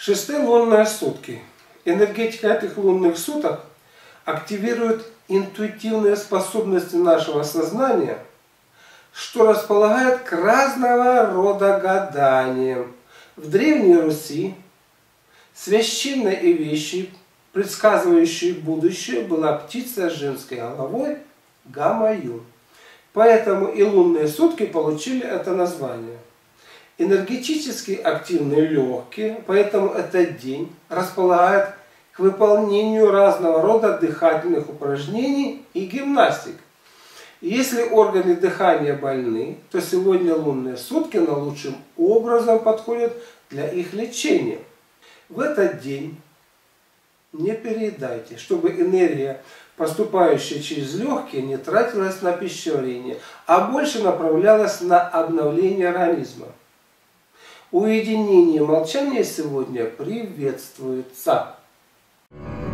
Шестые лунные сутки. Энергетика этих лунных суток активирует интуитивные способности нашего сознания, что располагает к разного рода гаданиям. В Древней Руси священной и вещи, предсказывающей будущее, была птица с женской головой Гамаюн. Поэтому и лунные сутки получили это название. Энергетически активные легкие, поэтому этот день располагает к выполнению разного рода дыхательных упражнений и гимнастик. Если органы дыхания больны, то сегодня лунные сутки наилучшим образом подходят для их лечения. В этот день не переедайте, чтобы энергия, поступающая через легкие, не тратилась на пищеварение, а больше направлялась на обновление организма. Уединение и молчание сегодня приветствуется.